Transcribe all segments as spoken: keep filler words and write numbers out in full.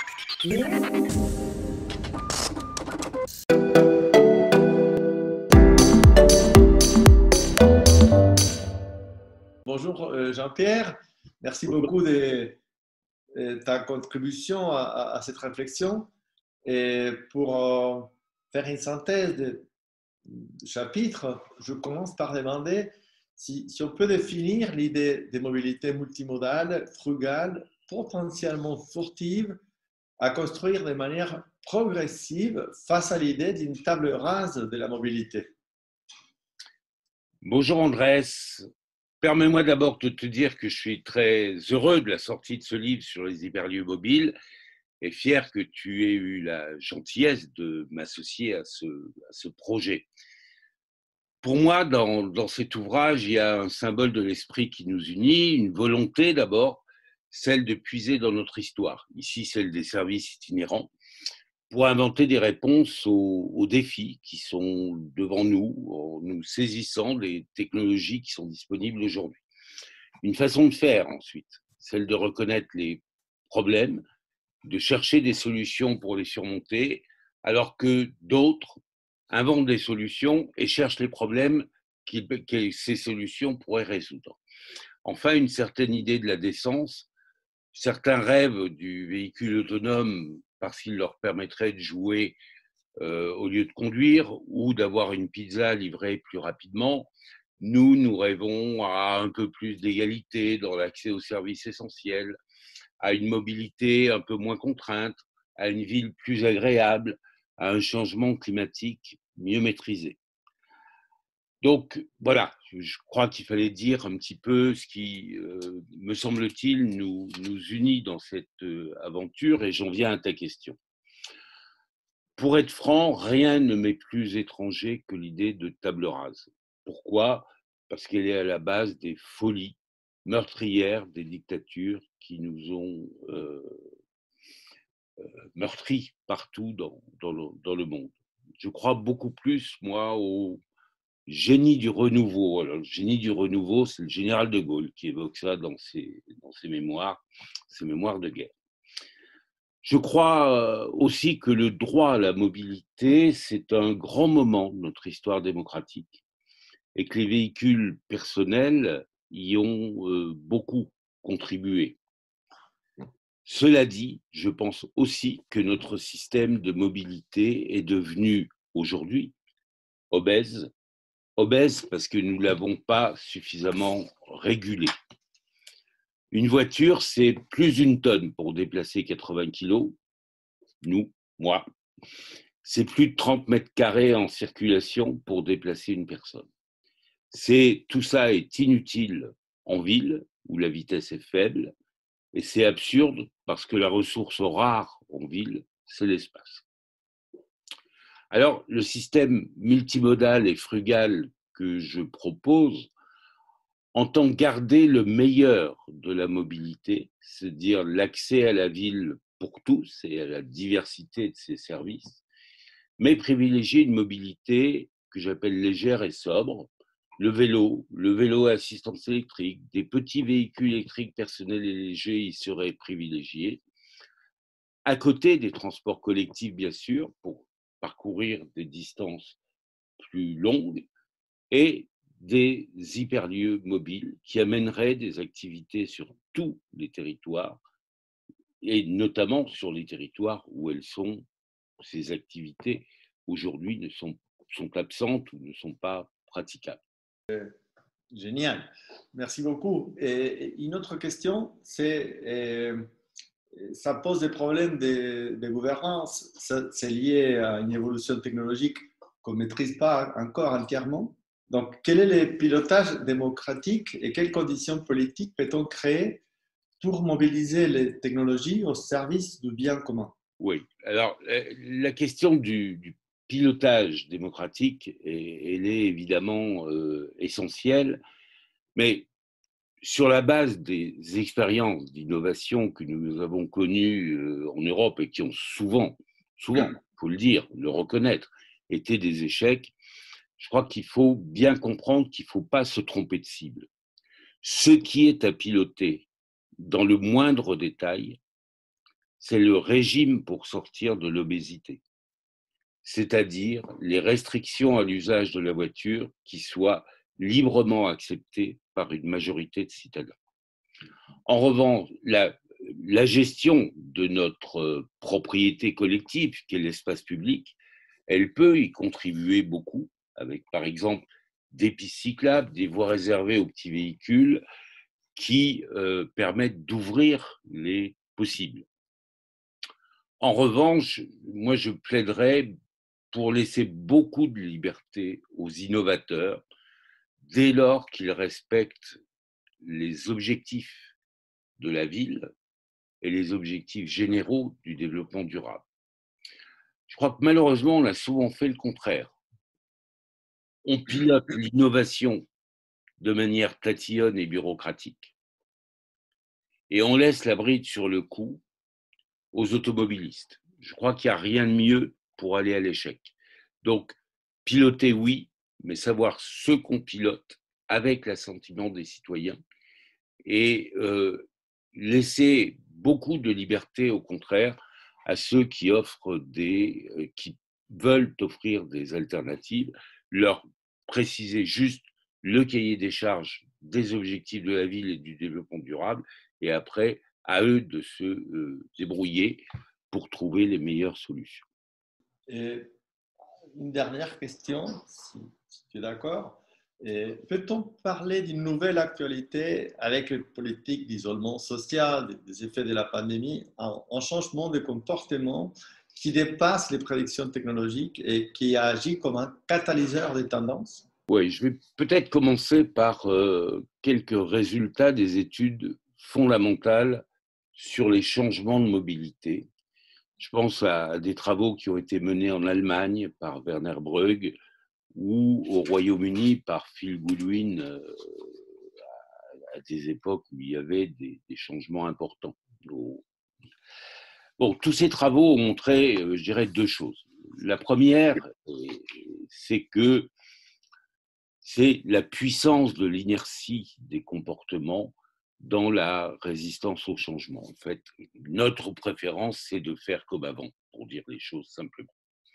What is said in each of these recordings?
Bonjour euh, Jean-Pierre, merci beaucoup de, de ta contribution à, à- à cette réflexion. Et pour euh, faire une synthèse de, de chapitre, je commence par demander si, si on peut définir l'idée de mobilité multimodale, frugale, potentiellement furtive, à construire de manière progressive face à l'idée d'une table rase de la mobilité. Bonjour Andrés, permets-moi d'abord de te dire que je suis très heureux de la sortie de ce livre sur les hyperlieux mobiles et fier que tu aies eu la gentillesse de m'associer à ce, à ce projet. Pour moi, dans, dans cet ouvrage, il y a un symbole de l'esprit qui nous unit, une volonté d'abord, celle de puiser dans notre histoire, ici celle des services itinérants, pour inventer des réponses aux, aux défis qui sont devant nous, en nous saisissant des technologies qui sont disponibles aujourd'hui. Une façon de faire ensuite, celle de reconnaître les problèmes, de chercher des solutions pour les surmonter, alors que d'autres inventent des solutions et cherchent les problèmes que ces solutions pourraient résoudre. Enfin, une certaine idée de la décence. Certains rêvent du véhicule autonome parce qu'il leur permettrait de jouer euh, au lieu de conduire ou d'avoir une pizza livrée plus rapidement. Nous, nous rêvons à un peu plus d'égalité dans l'accès aux services essentiels, à une mobilité un peu moins contrainte, à une ville plus agréable, à un changement climatique mieux maîtrisé. Donc voilà, je crois qu'il fallait dire un petit peu ce qui, euh, me semble-t-il, nous, nous unit dans cette euh, aventure, et j'en viens à ta question. Pour être franc, rien ne m'est plus étranger que l'idée de table rase. Pourquoi ? Parce qu'elle est à la base des folies meurtrières des dictatures qui nous ont euh, meurtris partout dans, dans, le, dans le monde. Je crois beaucoup plus, moi, au génie du renouveau. Alors, le génie du renouveau, c'est le général de Gaulle qui évoque ça dans ses, dans ses mémoires, ses mémoires de guerre. Je crois aussi que le droit à la mobilité, c'est un grand moment de notre histoire démocratique et que les véhicules personnels y ont beaucoup contribué. Cela dit, je pense aussi que notre système de mobilité est devenu aujourd'hui obèse, obèse parce que nous ne l'avons pas suffisamment régulé. Une voiture, c'est plus d'une tonne pour déplacer quatre-vingts kilos. Nous, moi, c'est plus de trente mètres carrés en circulation pour déplacer une personne. C'est, tout ça est inutile en ville, où la vitesse est faible, et c'est absurde parce que la ressource rare en ville, c'est l'espace. Alors, le système multimodal et frugal que je propose entend garder le meilleur de la mobilité, c'est-à-dire l'accès à la ville pour tous et à la diversité de ses services, mais privilégier une mobilité que j'appelle légère et sobre, le vélo, le vélo à assistance électrique, des petits véhicules électriques personnels et légers y seraient privilégiés, à côté des transports collectifs, bien sûr, pour parcourir des distances plus longues, et des hyperlieux mobiles qui amèneraient des activités sur tous les territoires, et notamment sur les territoires où elles sont, ces activités aujourd'hui ne sont, sont absentes ou ne sont pas praticables. Génial, merci beaucoup. Et une autre question, c'est, euh, ça pose des problèmes de, de gouvernance, c'est lié à une évolution technologique qu'on ne maîtrise pas encore entièrement. Donc, quel est le pilotage démocratique et quelles conditions politiques peut-on créer pour mobiliser les technologies au service du bien commun? Oui, alors la question du, du pilotage démocratique, est, elle est évidemment euh, essentielle, mais sur la base des expériences d'innovation que nous avons connues euh, en Europe et qui ont souvent, souvent, il faut le dire, le reconnaître, été des échecs, je crois qu'il faut bien comprendre qu'il ne faut pas se tromper de cible. Ce qui est à piloter dans le moindre détail, c'est le régime pour sortir de l'obésité, c'est-à-dire les restrictions à l'usage de la voiture qui soient librement acceptées par une majorité de citadins. En revanche, la, la gestion de notre propriété collective, qui est l'espace public, elle peut y contribuer beaucoup, avec par exemple des pistes cyclables, des voies réservées aux petits véhicules qui euh, permettent d'ouvrir les possibles. En revanche, moi je plaiderais pour laisser beaucoup de liberté aux innovateurs dès lors qu'ils respectent les objectifs de la ville et les objectifs généraux du développement durable. Je crois que malheureusement, on a souvent fait le contraire. On pilote l'innovation de manière tatillonne et bureaucratique et on laisse la bride sur le cou aux automobilistes. Je crois qu'il n'y a rien de mieux pour aller à l'échec. Donc, piloter, oui, mais savoir ce qu'on pilote avec l'assentiment des citoyens et euh, laisser beaucoup de liberté, au contraire, à ceux qui offrent des, euh, qui veulent offrir des alternatives, leur préciser juste le cahier des charges des objectifs de la ville et du développement durable, et après, à eux de se euh, débrouiller pour trouver les meilleures solutions. Et une dernière question, si, si tu es d'accord. Peut-on parler d'une nouvelle actualité avec les politiques d'isolement social, des, des effets de la pandémie, un, un changement de comportement qui dépasse les prédictions technologiques et qui agit comme un catalyseur des tendances? Oui, je vais peut-être commencer par euh, quelques résultats des études fondamentales sur les changements de mobilité. Je pense à des travaux qui ont été menés en Allemagne par Werner Brugg ou au Royaume-Uni par Phil Goodwin euh, à des époques où il y avait des, des changements importants. Bon, tous ces travaux ont montré, euh, je dirais, deux choses. La première, euh, c'est que c'est la puissance de l'inertie des comportements dans la résistance au changement. En fait, notre préférence, c'est de faire comme avant, pour dire les choses simplement.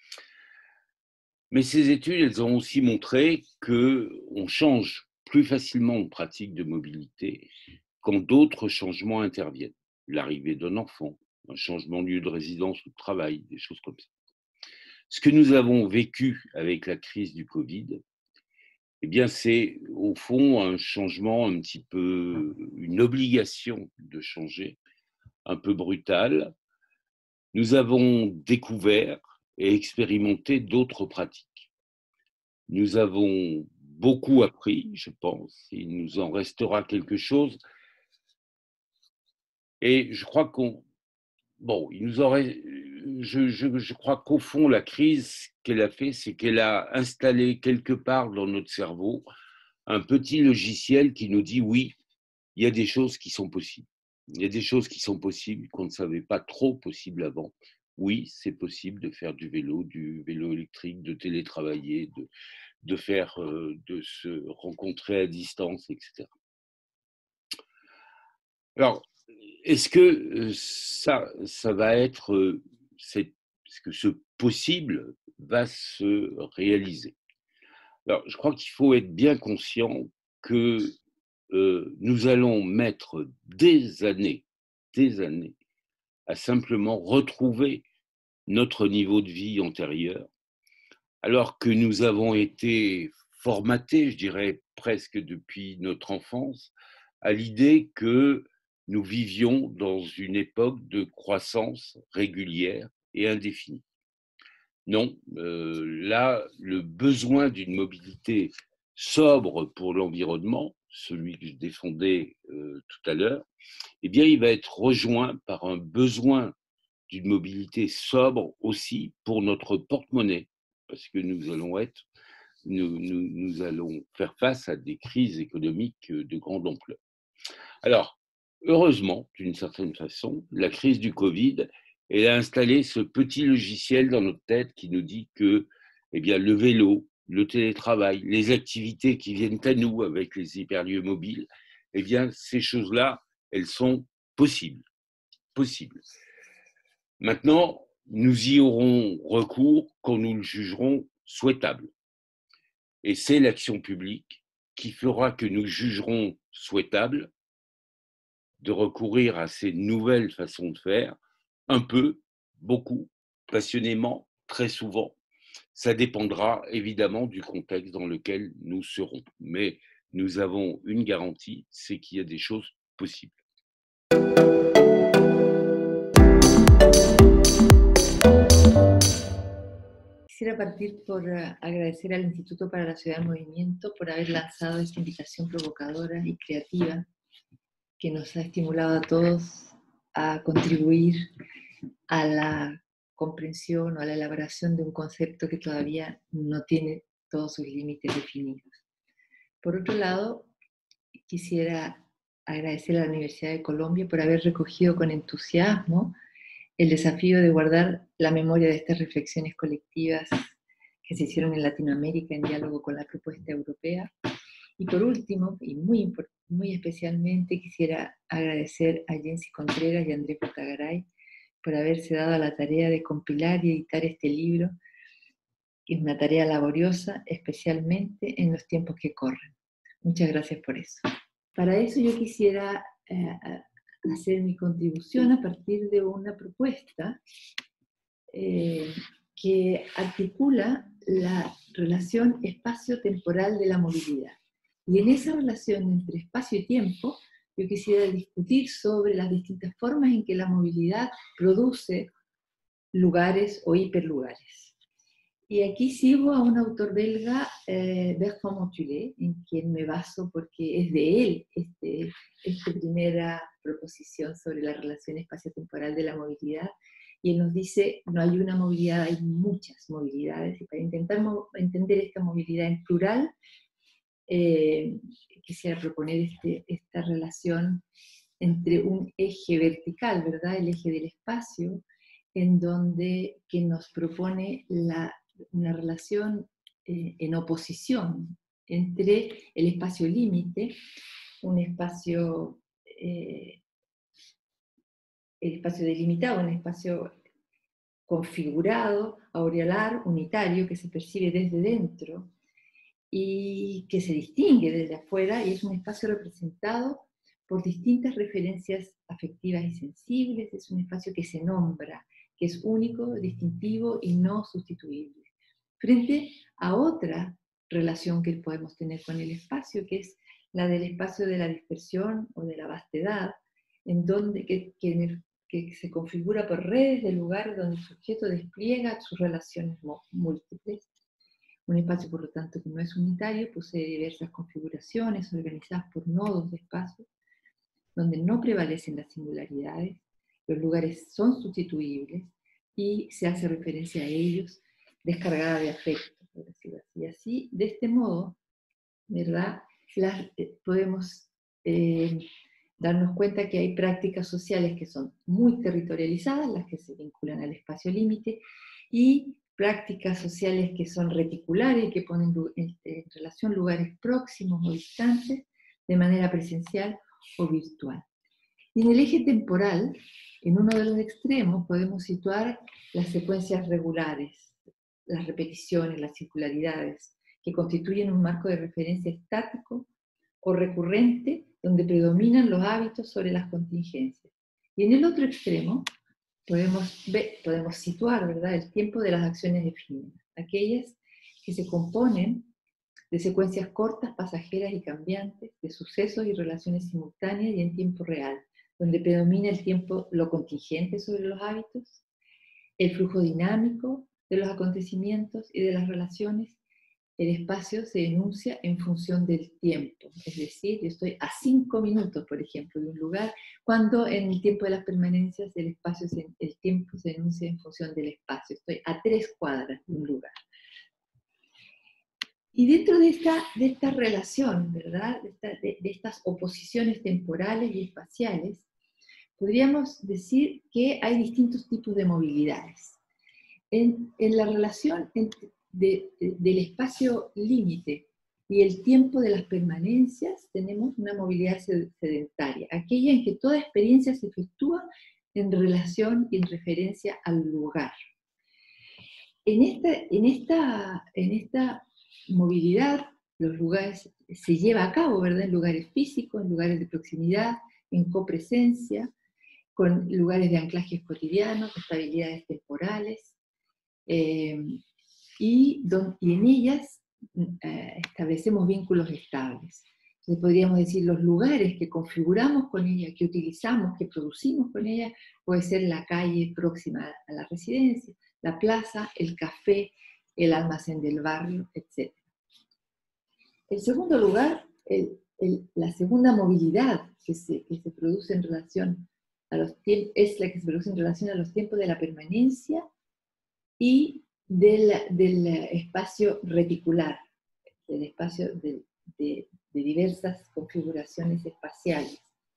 Mais ces études, elles ont aussi montré qu'on change plus facilement de pratique de mobilité quand d'autres changements interviennent. L'arrivée d'un enfant, un changement de lieu de résidence ou de travail, des choses comme ça. Ce que nous avons vécu avec la crise du Covid, eh bien, c'est au fond un changement un petit peu, une obligation de changer, un peu brutal. Nous avons découvert et expérimenté d'autres pratiques. Nous avons beaucoup appris, je pense. Il nous en restera quelque chose. Et je crois qu'on, bon, il nous aurait, je, je, je crois qu'au fond, la crise qu'elle a fait, c'est qu'elle a installé quelque part dans notre cerveau un petit logiciel qui nous dit oui, il y a des choses qui sont possibles. Il y a des choses qui sont possibles qu'on ne savait pas trop possibles avant. Oui, c'est possible de faire du vélo, du vélo électrique, de télétravailler, de, de faire, euh, de se rencontrer à distance, et cetera. Alors, est-ce que ça, ça va être, est-ce que ce possible va se réaliser? Alors, je crois qu'il faut être bien conscient que euh, nous allons mettre des années, des années, à simplement retrouver notre niveau de vie antérieur, alors que nous avons été formatés, je dirais presque depuis notre enfance, à l'idée que nous vivions dans une époque de croissance régulière et indéfinie. Non, euh, là, le besoin d'une mobilité sobre pour l'environnement, celui que je défendais euh, tout à l'heure, eh bien, il va être rejoint par un besoin d'une mobilité sobre aussi pour notre porte-monnaie, parce que nous allons être, nous, nous, nous allons faire face à des crises économiques de grande ampleur. Alors, heureusement, d'une certaine façon, la crise du Covid, elle a installé ce petit logiciel dans notre tête qui nous dit que, eh bien, le vélo, le télétravail, les activités qui viennent à nous avec les hyperlieux mobiles, eh bien, ces choses-là, elles sont possibles, possibles. Maintenant, nous y aurons recours quand nous le jugerons souhaitable. Et c'est l'action publique qui fera que nous jugerons souhaitable de recourir à ces nouvelles façons de faire, un peu, beaucoup, passionnément, très souvent. Ça dépendra évidemment du contexte dans lequel nous serons. Mais nous avons une garantie, c'est qu'il y a des choses possibles. Quisiera partir por uh, agradecer al Instituto para la Ciudad en Movimiento por haber lanzado esta invitación provocadora y creativa que nos ha estimulado a todos a contribuir a la comprensión o a la elaboración de un concepto que todavía no tiene todos sus límites definidos. Por otro lado, quisiera agradecer a la Universidad de Colombia por haber recogido con entusiasmo el desafío de guardar la memoria de estas reflexiones colectivas que se hicieron en Latinoamérica en diálogo con la propuesta europea. Y por último, y muy, muy especialmente, quisiera agradecer a Jensi Contreras y a Andrés Botagaray por haberse dado a la tarea de compilar y editar este libro, que es una tarea laboriosa, especialmente en los tiempos que corren. Muchas gracias por eso. Para eso yo quisiera eh, hacer mi contribución a partir de una propuesta eh, que articula la relación espacio-temporal de la movilidad. Y en esa relación entre espacio y tiempo, yo quisiera discutir sobre las distintas formas en que la movilidad produce lugares o hiperlugares. Y aquí sigo a un autor belga, eh, Bertrand Montulé, en quien me baso porque es de él este, esta primera proposición sobre la relación espacio-temporal de la movilidad. Y él nos dice, no hay una movilidad, hay muchas movilidades. Y para intentar entender esta movilidad en plural, eh, quisiera proponer este, esta relación entre un eje vertical, ¿verdad? El eje del espacio, en donde que nos propone la una relación eh, en oposición entre el espacio límite, un espacio, eh, el espacio delimitado, un espacio configurado, aureolar, unitario, que se percibe desde dentro y que se distingue desde afuera, y es un espacio representado por distintas referencias afectivas y sensibles, es un espacio que se nombra, que es único, distintivo y no sustituible, frente a otra relación que podemos tener con el espacio, que es la del espacio de la dispersión o de la vastedad, en donde, que, que, en el, que se configura por redes de lugares donde el sujeto despliega sus relaciones múltiples. Un espacio, por lo tanto, que no es unitario, posee diversas configuraciones organizadas por nodos de espacio, donde no prevalecen las singularidades, los lugares son sustituibles y se hace referencia a ellos descargada de afecto, por decirlo así. Y así, de este modo, ¿verdad? Las, eh, podemos eh, darnos cuenta que hay prácticas sociales que son muy territorializadas, las que se vinculan al espacio límite, y prácticas sociales que son reticulares, que ponen en, en relación lugares próximos o distantes, de manera presencial o virtual. Y en el eje temporal, en uno de los extremos, podemos situar las secuencias regulares, las repeticiones, las circularidades, que constituyen un marco de referencia estático o recurrente, donde predominan los hábitos sobre las contingencias. Y en el otro extremo, podemos, ver, podemos situar, ¿verdad?, el tiempo de las acciones efímeras, aquellas que se componen de secuencias cortas, pasajeras y cambiantes, de sucesos y relaciones simultáneas y en tiempo real, donde predomina el tiempo, lo contingente sobre los hábitos, el flujo dinámico de los acontecimientos y de las relaciones. El espacio se enuncia en función del tiempo, es decir, yo estoy a cinco minutos, por ejemplo, de un lugar, cuando en el tiempo de las permanencias el, espacio se, el tiempo se enuncia en función del espacio, estoy a tres cuadras de un lugar. Y dentro de esta, de esta relación, ¿verdad?, de, esta, de, de estas oposiciones temporales y espaciales, podríamos decir que hay distintos tipos de movilidades. En, en la relación entre, de, de, del espacio límite y el tiempo de las permanencias tenemos una movilidad sedentaria, aquella en que toda experiencia se efectúa en relación y en referencia al lugar. En esta, en esta, en esta movilidad, los lugares se lleva a cabo, ¿verdad? En lugares físicos, en lugares de proximidad, en copresencia, con lugares de anclajes cotidianos, estabilidades temporales, eh, y, don, y en ellas eh, establecemos vínculos estables. Entonces podríamos decir, los lugares que configuramos con ella, que utilizamos, que producimos con ella, puede ser la calle próxima a la residencia, la plaza, el café, el almacén del barrio, etcétera. En segundo lugar, el, el, la segunda movilidad que se, que se produce en relación a los tiempos, es la que se produce en relación a los tiempos de la permanencia y del, del espacio reticular, del espacio de, de, de diversas configuraciones espaciales.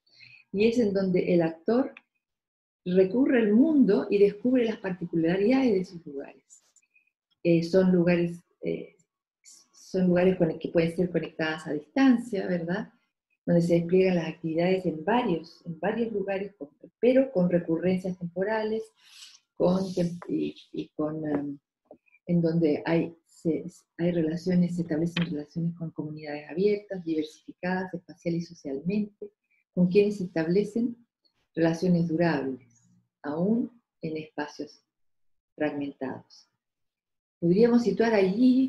Y es en donde el actor recurre al mundo y descubre las particularidades de sus lugares. Eh, son lugares, eh, son lugares con, que pueden ser conectadas a distancia, ¿verdad? Donde se despliegan las actividades en varios, en varios lugares, con, pero con recurrencias temporales, con, y, y con, um, en donde hay, se, hay relaciones, se establecen relaciones con comunidades abiertas, diversificadas, espacial y socialmente, con quienes se establecen relaciones durables, aún en espacios fragmentados. Podríamos situar allí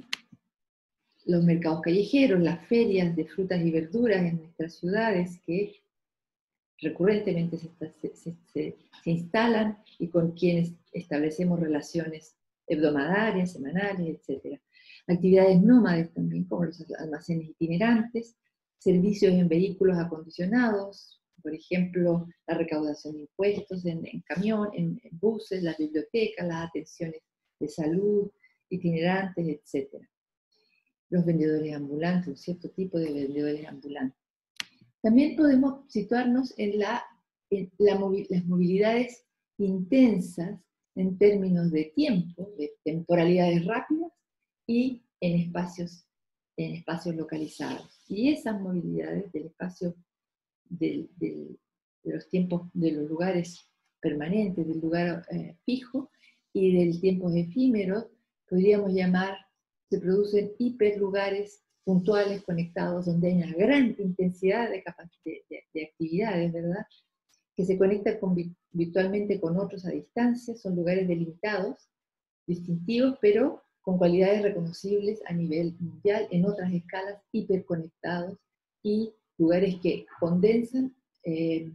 los mercados callejeros, las ferias de frutas y verduras en nuestras ciudades que recurrentemente se, se, se, se instalan y con quienes establecemos relaciones hebdomadarias, semanales, etcétera. Actividades nómades también, como los almacenes itinerantes, servicios en vehículos acondicionados, por ejemplo, la recaudación de impuestos en, en camión, en, en buses, las bibliotecas, las atenciones de salud, itinerantes, etcétera. Los vendedores ambulantes, un cierto tipo de vendedores ambulantes. También podemos situarnos en, la, en la movi las movilidades intensas en términos de tiempo, de temporalidades rápidas y en espacios, en espacios localizados. Y esas movilidades del espacio, del, del, de los tiempos, de los lugares permanentes, del lugar eh, fijo y del tiempo efímero, podríamos llamar, se producen hiperlugares puntuales conectados donde hay una gran intensidad de, de, de, de actividades, ¿verdad? Que se conectan con, virtualmente con otros a distancia, son lugares delimitados, distintivos, pero con cualidades reconocibles a nivel mundial, en otras escalas, hiperconectados, y lugares que condensan eh,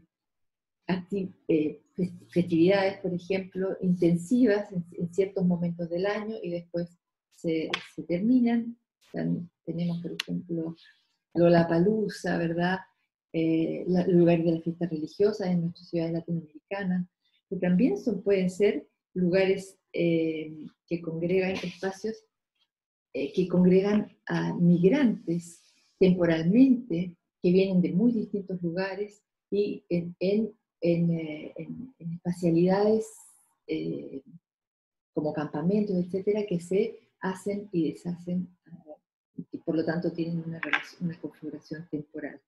eh, festividades, por ejemplo, intensivas en, en ciertos momentos del año y después se, se terminan. Tenemos, por ejemplo, Lollapalooza, ¿verdad? Eh, la, el lugar de las fiestas religiosas en nuestras ciudades latinoamericanas, pero también son, pueden ser lugares eh, que congregan espacios, eh, que congregan a migrantes temporalmente, que vienen de muy distintos lugares y en, en, en, eh, en, en espacialidades eh, como campamentos, etcétera, que se hacen y deshacen, y por lo tanto tienen una, relación, una configuración temporal.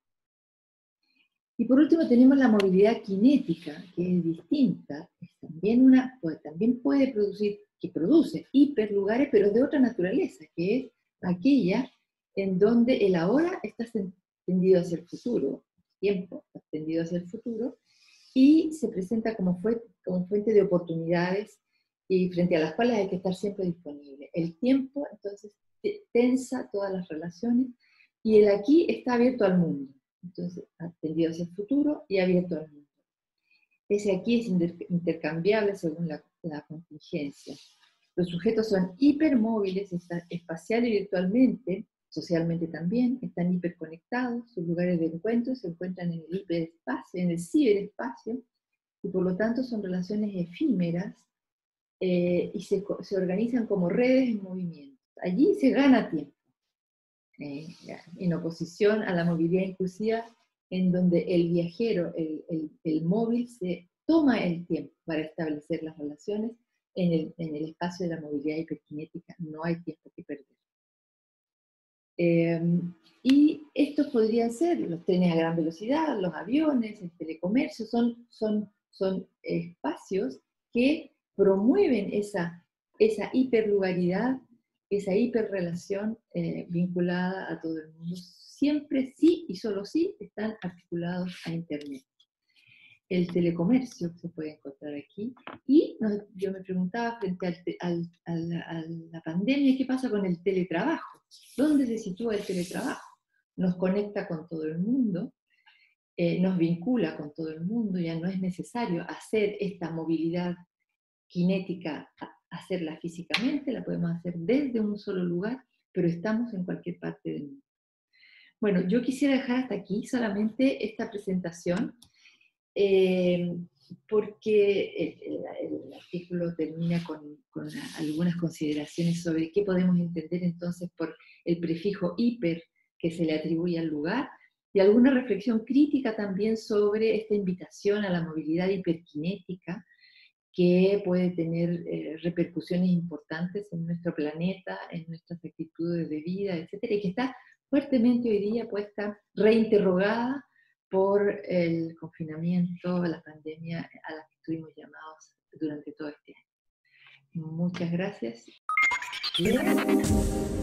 Y por último tenemos la movilidad cinética, que es distinta, es también, una, pues, también puede producir, que produce hiperlugares, pero de otra naturaleza, que es aquella en donde el ahora está tendido hacia el futuro, el tiempo está tendido hacia el futuro, y se presenta como, fue, como fuente de oportunidades y frente a las cuales hay que estar siempre disponible. El tiempo, entonces, tensa todas las relaciones, y el aquí está abierto al mundo. Entonces, tendido hacia el futuro y abierto al mundo. Ese aquí es inter intercambiable según la, la contingencia. Los sujetos son hipermóviles, espacial y virtualmente, socialmente también, están hiperconectados, sus lugares de encuentro se encuentran en el hiperespacio, en el ciberespacio, y por lo tanto son relaciones efímeras, eh, y se, se organizan como redes en movimiento. Allí se gana tiempo, eh, en oposición a la movilidad inclusiva, en donde el viajero, el, el, el móvil, se toma el tiempo para establecer las relaciones. En el, en el espacio de la movilidad hiperkinética no hay tiempo que perder. Eh, y estos podrían ser los trenes a gran velocidad, los aviones, el telecomercio, son, son son espacios que promueven esa, esa hiperlugaridad, esa hiperrelación eh, vinculada a todo el mundo. Siempre sí y solo sí están articulados a Internet. El telecomercio se puede encontrar aquí. Y no, yo me preguntaba frente al, al, al, a la pandemia, ¿qué pasa con el teletrabajo? ¿Dónde se sitúa el teletrabajo? Nos conecta con todo el mundo, eh, nos vincula con todo el mundo, ya no es necesario hacer esta movilidad cinética, hacerla físicamente, la podemos hacer desde un solo lugar, pero estamos en cualquier parte del mundo. Bueno, yo quisiera dejar hasta aquí solamente esta presentación, eh, porque el, el, el artículo termina con, con algunas consideraciones sobre qué podemos entender entonces por el prefijo hiper que se le atribuye al lugar, y alguna reflexión crítica también sobre esta invitación a la movilidad hiperkinética, que puede tener eh, repercusiones importantes en nuestro planeta, en nuestras actitudes de vida, etcétera, y que está fuertemente hoy día puesta, reinterrogada por el confinamiento, la pandemia a la que estuvimos llamados durante todo este año. Muchas gracias.